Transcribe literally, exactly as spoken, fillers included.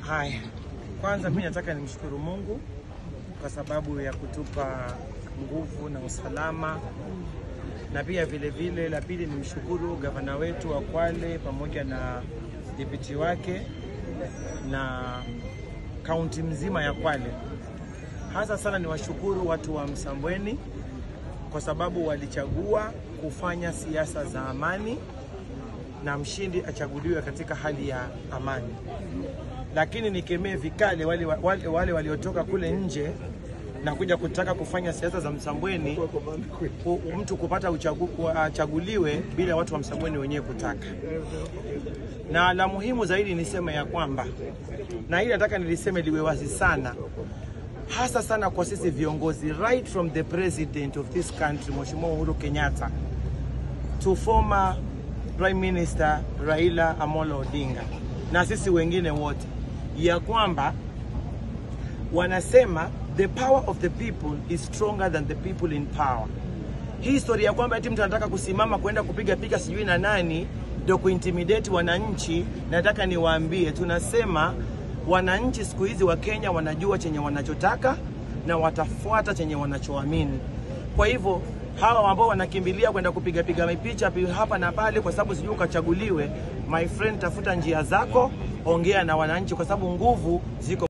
Hai, kwanza mimi nataka nimshukuru Mungu kwa sababu ya kutupa nguvu na usalama, na pia vile vile la pili nimshukuru gavana wetu wa Kwale pamoja na deputy wake na kaunti mzima ya Kwale. Hasa sana niwashukuru watu wa Msambweni kwa sababu walichagua kufanya siasa za amani na mshindi achaguliwe katika hali ya amani. Lakini nikemee vikali wale wale wale waliotoka kule nje na kuja kutaka kufanya siasa za Msambweni, mtu kupata uchaguliwe bila watu wa Msambweni wenyewe kutaka. Na la muhimu zaidi niseme ya kwamba, na hili nataka niliseme liwe wazi sana, hasa sana kwa sisi viongozi, right from the president of this country Mheshimiwa Uhuru Kenyatta to former Prime Minister Raila Amolo Odinga na sisi wengine wote, ya kwamba wanasema the power of the people is stronger than the people in power. Hii historia ya kwamba eti mtu anataka kusimama kwenda kupiga piga sijui na nani ndio kuintimidate wananchi, nataka niwaambie tunasema wananchi siku hizi wa Kenya wanajua chenye wanachotaka na watafuata chenye wanachoamini. Kwa hivyo hawa ambao wanakimbilia kwenda kupiga piga picha hapa na pale kwa sababu sijui ukachaguliwe, my friend, tafuta njia zako, ongea na wananchi kwa sababu nguvu ziko